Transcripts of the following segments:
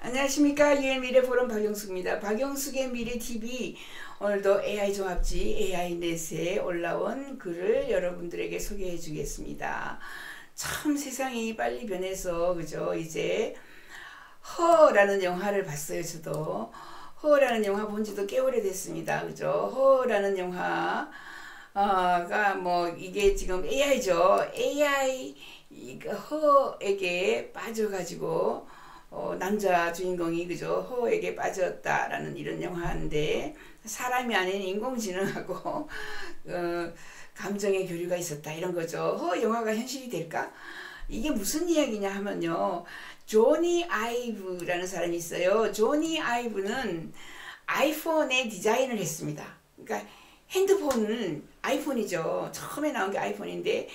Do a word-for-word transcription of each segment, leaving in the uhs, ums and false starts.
안녕하십니까. 유엔미래포럼 박영숙입니다. 박영숙의 미래티비, 오늘도 에이아이 종합지 에이아이넷에 올라온 글을 여러분들에게 소개해 주겠습니다. 참 세상이 빨리 변해서 그죠. 이제 허라는 영화를 봤어요. 저도 허라는 영화 본 지도 꽤 오래됐습니다. 그죠. 허라는 영화가 뭐 이게 지금 에이아이죠. 에이아이 허에게 빠져가지고 어, 남자 주인공이 그죠 허에게 빠졌다라는 이런 영화인데, 사람이 아닌 인공지능하고 어, 감정의 교류가 있었다 이런 거죠. 허 영화가 현실이 될까? 이게 무슨 이야기냐 하면요, 조니 아이브라는 사람이 있어요. 조니 아이브는 아이폰의 디자인을 했습니다. 그러니까 핸드폰은 아이폰이죠. 처음에 나온 게 아이폰인데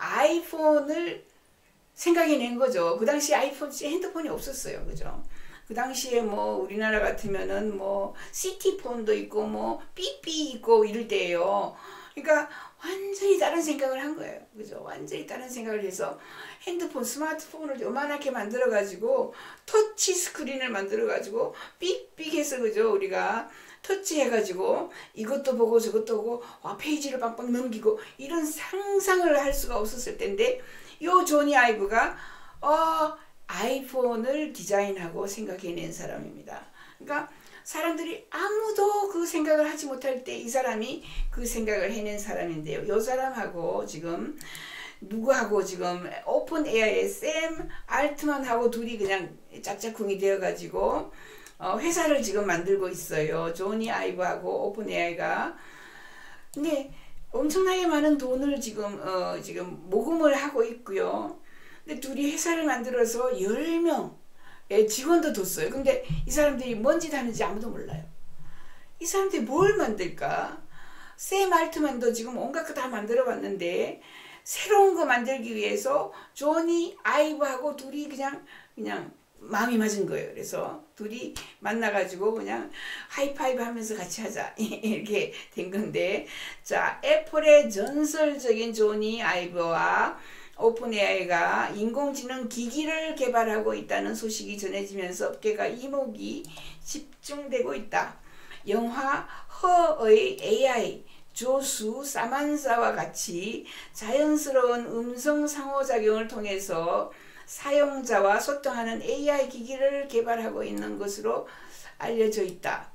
아이폰을 생각해낸 거죠. 그 당시 아이폰, 핸드폰이 없었어요. 그죠? 그 당시에 뭐 우리나라 같으면은 뭐 시티폰도 있고 뭐 삐삐 있고 이럴 때예요. 그러니까 완전히 다른 생각을 한 거예요. 그죠? 완전히 다른 생각을 해서 핸드폰, 스마트폰을 요만하게 만들어 가지고 터치 스크린을 만들어 가지고 삑삑 해서 그죠? 우리가 터치 해가지고 이것도 보고 저것도 보고 와, 페이지를 빵빵 넘기고 이런 상상을 할 수가 없었을 텐데, 요 조니 아이브가 어, 아이폰을 디자인하고 생각해낸 사람입니다. 그러니까 사람들이 아무도 그 생각을 하지 못할 때 이 사람이 그 생각을 해낸 사람인데요. 요 사람하고 지금 누구하고 지금 오픈 에이아이의 샘 알트만하고 둘이 그냥 짝짝꿍이 되어가지고 어, 회사를 지금 만들고 있어요. 조니 아이브하고 오픈 에이아이가. 근데 엄청나게 많은 돈을 지금 어, 지금 모금을 하고 있고요. 근데 둘이 회사를 만들어서 열 명의 직원도 뒀어요. 근데 이 사람들이 뭔 짓 하는지 아무도 몰라요. 이 사람들이 뭘 만들까? 샘 알트만도 지금 온갖 거 다 만들어 봤는데 새로운 거 만들기 위해서 조니 아이브하고 둘이 그냥 그냥 마음이 맞은 거예요. 그래서 둘이 만나가지고 그냥 하이파이브 하면서 같이 하자 이렇게 된 건데, 자, 애플의 전설적인 조니 아이브와 오픈 에이아이가 인공지능 기기를 개발하고 있다는 소식이 전해지면서 업계가 이목이 집중되고 있다. 영화 허의 에이아이 조수 사만사와 같이 자연스러운 음성 상호작용을 통해서 사용자와 소통하는 에이아이 기기를 개발하고 있는 것으로 알려져 있다.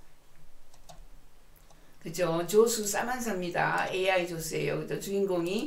그죠? 조수 사만사입니다. 에이아이 조수예요. 그죠? 주인공이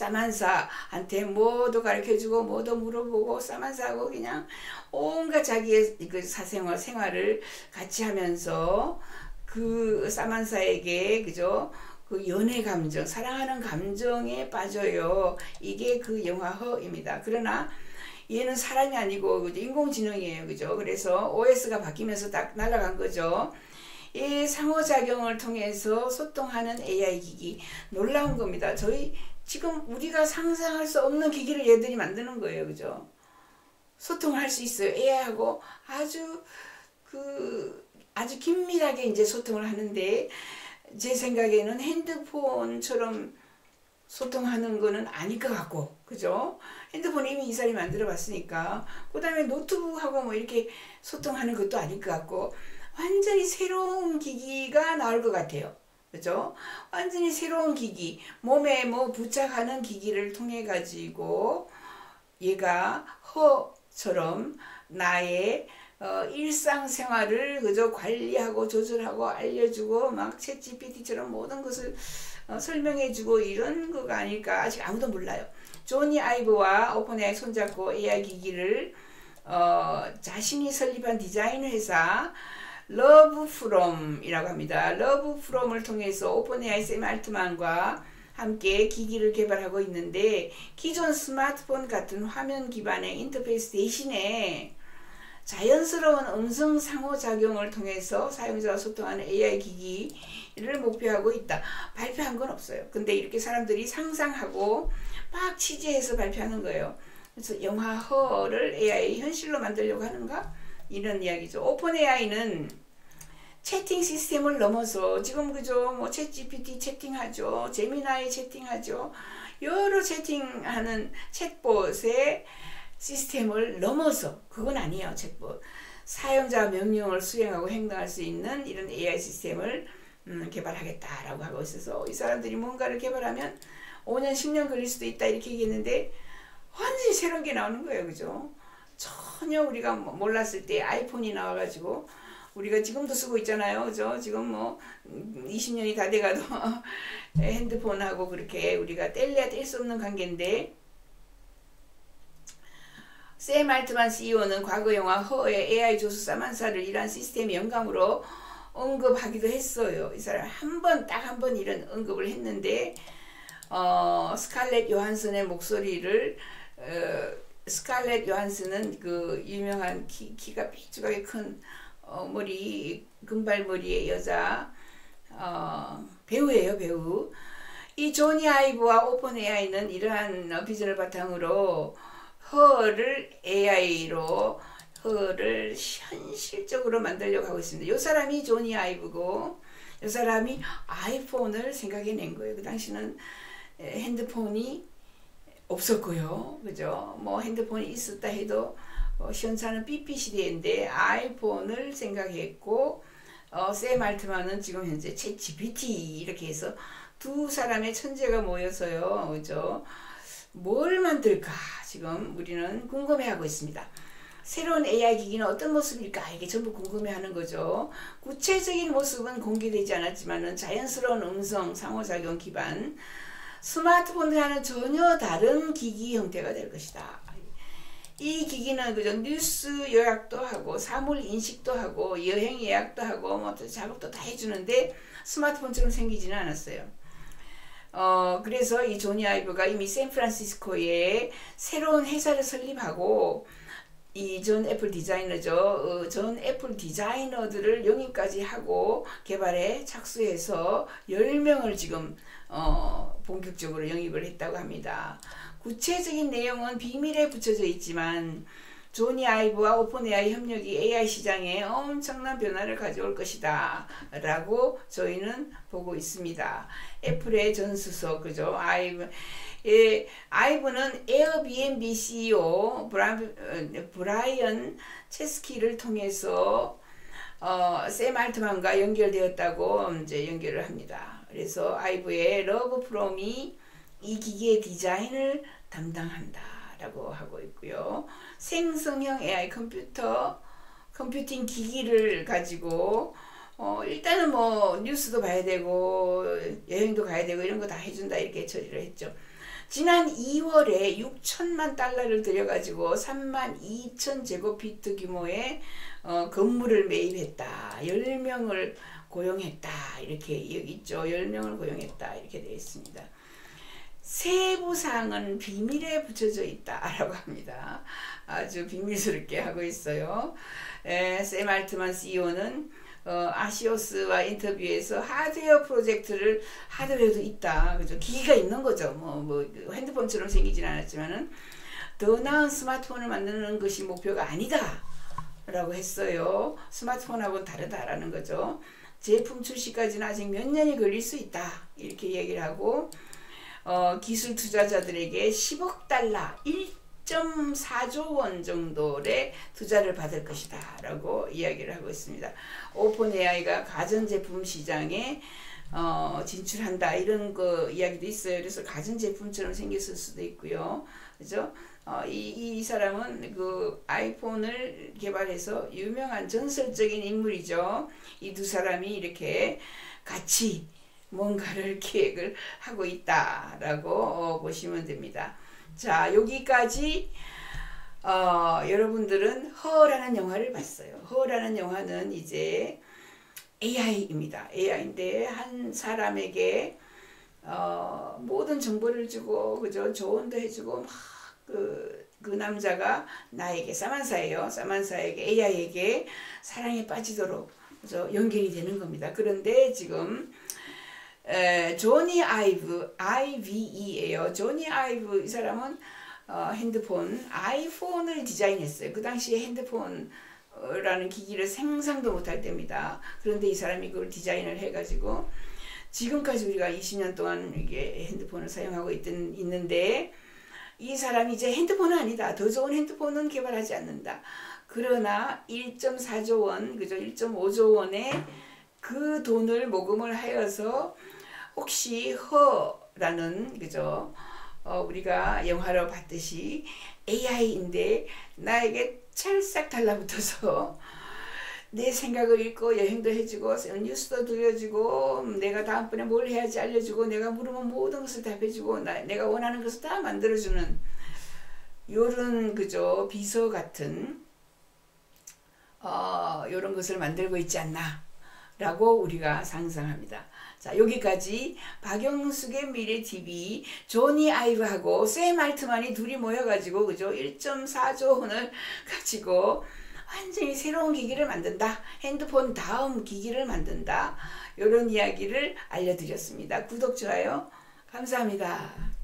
사만사한테 뭐도 가르쳐주고 뭐도 물어보고 사만사하고 그냥 온갖 자기의 그 사생활 생활을 같이 하면서 그 사만사에게 그죠? 그 연애 감정, 사랑하는 감정에 빠져요. 이게 그 영화 허입니다. 그러나 얘는 사람이 아니고 인공지능이에요. 그죠? 그래서 오에스가 바뀌면서 딱 날아간 거죠. 이 상호작용을 통해서 소통하는 에이아이 기기. 놀라운 겁니다. 저희 지금 우리가 상상할 수 없는 기기를 얘들이 만드는 거예요. 그죠? 소통을 할 수 있어요. 에이아이하고 아주 그 아주 긴밀하게 이제 소통을 하는데, 제 생각에는 핸드폰처럼 소통하는 거는 아닐 것 같고, 그죠? 핸드폰 이미 이 사람이 만들어 봤으니까. 그 다음에 노트북하고 뭐 이렇게 소통하는 것도 아닐 것 같고, 완전히 새로운 기기가 나올 것 같아요. 그죠? 완전히 새로운 기기, 몸에 뭐 부착하는 기기를 통해 가지고 얘가 허처럼 나의 어, 일상생활을 그저 관리하고 조절하고 알려주고 막 챗 지피티처럼 모든 것을 어, 설명해주고 이런 거가 아닐까. 아직 아무도 몰라요. 조니 아이브와 오픈에이아이 손잡고 에이아이 기기를 어, 자신이 설립한 디자인 회사 러브프롬이라고 합니다. 러브프롬을 통해서 오픈에이아이 샘 알트만과 함께 기기를 개발하고 있는데, 기존 스마트폰 같은 화면 기반의 인터페이스 대신에 자연스러운 음성 상호작용을 통해서 사용자와 소통하는 에이아이 기기를 목표하고 있다. 발표한 건 없어요. 근데 이렇게 사람들이 상상하고 막 취재해서 발표하는 거예요. 그래서 영화 허를 에이아이 현실로 만들려고 하는가? 이런 이야기죠. 오픈 에이아이는 채팅 시스템을 넘어서 지금 그죠? 뭐 챗 지피티 채팅하죠. 제미나이 채팅하죠. 여러 채팅하는 챗봇에 시스템을 넘어서, 그건 아니에요. 챗봇. 사용자 명령을 수행하고 행동할 수 있는 이런 에이아이 시스템을 음, 개발하겠다라고 하고 있어서, 이 사람들이 뭔가를 개발하면 오 년, 십 년 걸릴 수도 있다 이렇게 얘기했는데 완전히 새로운 게 나오는 거예요. 그죠? 전혀 우리가 몰랐을 때 아이폰이 나와가지고 우리가 지금도 쓰고 있잖아요. 그죠? 지금 뭐 이십 년이 다 돼가도 핸드폰하고 그렇게 우리가 뗄래야 뗄 수 없는 관계인데, 샘 알트만 씨이오는 과거 영화 허의 에이아이 조수 사만사를 이러한 시스템의 영감으로 언급하기도 했어요. 이 사람 한 번, 딱 한 번 이런 언급을 했는데, 어, 스칼렛 요한슨의 목소리를, 어, 스칼렛 요한슨은 그 유명한 키, 키가 삐죽하게 큰 어, 머리, 금발머리의 여자 어, 배우예요. 배우. 이 조니 아이브와 오픈 에이아이는 이러한 비전을 바탕으로 허를 에이아이로 허를 현실적으로 만들려고 하고 있습니다. 이 사람이 조니 아이브고, 이 사람이 아이폰을 생각해낸 거예요. 그 당시는 핸드폰이 없었고요. 그죠? 뭐 핸드폰이 있었다 해도 어, 시원찮은 삐삐 시대인데 아이폰을 생각했고, 어, 샘 알트만은 지금 현재 챗 지피티 이렇게 해서 두 사람의 천재가 모여서요. 그죠? 뭘 만들까 지금 우리는 궁금해하고 있습니다. 새로운 에이아이 기기는 어떤 모습일까, 이게 전부 궁금해하는 거죠. 구체적인 모습은 공개되지 않았지만 자연스러운 음성 상호작용 기반 스마트폰과는 전혀 다른 기기 형태가 될 것이다. 이 기기는 그저 뉴스 요약도 하고 사물 인식도 하고 여행 예약도 하고 뭐 작업도 다 해주는데 스마트폰처럼 생기지는 않았어요. 어, 그래서 이 조니 아이브가 이미 샌프란시스코에 새로운 회사를 설립하고 이 전 애플 디자이너죠. 어, 전 애플 디자이너들을 영입까지 하고 개발에 착수해서 열 명을 지금 어, 본격적으로 영입을 했다고 합니다. 구체적인 내용은 비밀에 붙여져 있지만 조니 아이브와 오픈 에이아이 협력이 에이아이 시장에 엄청난 변화를 가져올 것이다 라고 저희는 보고 있습니다. 애플의 전 수석, 그죠? 아이브, 예, 아이브는 에어비앤비 씨이오 브라, 브라이언 체스키를 통해서 어, 샘 알트만과 연결되었다고 이제 연결을 합니다. 그래서 아이브의 러브 프롬이 이 기기의 디자인을 담당한다 라고 하고 있고요. 생성형 에이아이 컴퓨터, 컴퓨팅 기기를 가지고 어, 일단은 뭐 뉴스도 봐야 되고 여행도 가야 되고 이런 거 다 해준다 이렇게 처리를 했죠. 지난 이월에 육천만 달러를 들여가지고 삼만 이천 제곱피트 규모의 어, 건물을 매입했다. 열 명을 고용했다. 이렇게 여기 있죠. 열 명을 고용했다. 이렇게 되어 있습니다. 세부사항은 비밀에 붙여져 있다라고 합니다. 아주 비밀스럽게 하고 있어요. 에, 샘 알트만 씨이오는 어, 아시오스와 인터뷰에서 하드웨어 프로젝트를, 하드웨어도 있다, 그죠? 기기가 있는 거죠. 뭐, 뭐 핸드폰처럼 생기진 않았지만은 더 나은 스마트폰을 만드는 것이 목표가 아니다 라고 했어요. 스마트폰하고는 다르다라는 거죠. 제품 출시까지는 아직 몇 년이 걸릴 수 있다 이렇게 얘기를 하고, 어, 기술 투자자들에게 십억 달러, 일 점 사조 원 정도의 투자를 받을 것이다 라고 이야기를 하고 있습니다. 오픈 에이아이가 가전제품 시장에 어, 진출한다 이런 거 이야기도 있어요. 그래서 가전제품처럼 생겼을 수도 있고요. 그죠? 어, 이, 이 사람은 그 아이폰을 개발해서 유명한 전설적인 인물이죠. 이 두 사람이 이렇게 같이 뭔가를 계획을 하고 있다라고 어, 보시면 됩니다. 자, 여기까지 어, 여러분들은 허라는 영화를 봤어요. 허라는 영화는 이제 에이아이입니다. 에이아이인데 한 사람에게 어, 모든 정보를 주고, 그죠? 조언도 해주고 막 그, 그 남자가 나에게, 사만사예요. 사만사에게, 에이아이에게 사랑에 빠지도록, 그죠? 연결이 되는 겁니다. 그런데 지금 에, 조니 아이브, 아이브이에요. 조니 아이브 이 사람은 어, 핸드폰, 아이폰을 디자인했어요. 그 당시에 핸드폰라는 기기를 생상도 못할 때입니다. 그런데 이 사람이 그걸 디자인을 해가지고 지금까지 우리가 이십 년 동안 이게 핸드폰을 사용하고 있던, 있는데 이 사람이 이제 핸드폰은 아니다. 더 좋은 핸드폰은 개발하지 않는다. 그러나 일 점 사 조 원, 그죠? 일 점 오 조 원의 그 돈을 모금을 하여서 혹시 허라는, 그죠? 어, 우리가 영화로 봤듯이 에이아이인데 나에게 찰싹 달라붙어서 내 생각을 읽고 여행도 해주고 뉴스도 들려주고 내가 다음번에 뭘 해야지 알려주고 내가 물으면 모든 것을 답해주고 나, 내가 원하는 것을 다 만들어주는 요런, 그죠? 비서 같은 어, 요런 것을 만들고 있지 않나 라고 우리가 상상합니다. 자, 여기까지 박영숙의 미래티비 조니 아이브하고 샘 알트만이 둘이 모여가지고, 그죠? 일 점 사 조 원을 가지고 완전히 새로운 기기를 만든다. 핸드폰 다음 기기를 만든다. 이런 이야기를 알려드렸습니다. 구독, 좋아요 감사합니다.